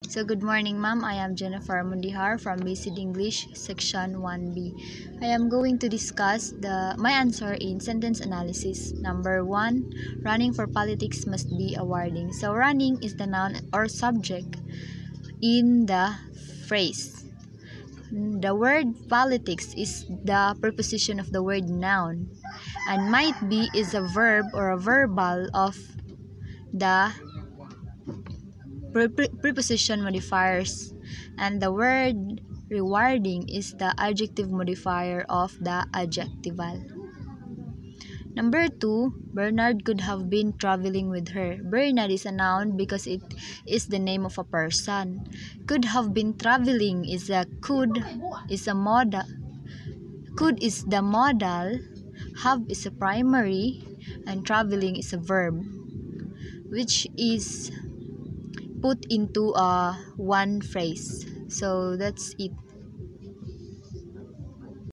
So good morning, ma'am. I am Jennifer Mundihar from Basic English Section 1B. I am going to discuss my answer in sentence analysis. Number 1, running for politics must be awarding. So running is the noun or subject in the phrase. The word politics is the preposition of the word noun, and might be is a verb or a verbal of the preposition modifiers, and the word rewarding is the adjective modifier of the adjectival. Number 2, Bernard could have been traveling with her. Bernard is a noun because it is the name of a person. Could have been traveling is a modal. Could is the modal, have is a primary, and traveling is a verb, which is put into one phrase. So that's it.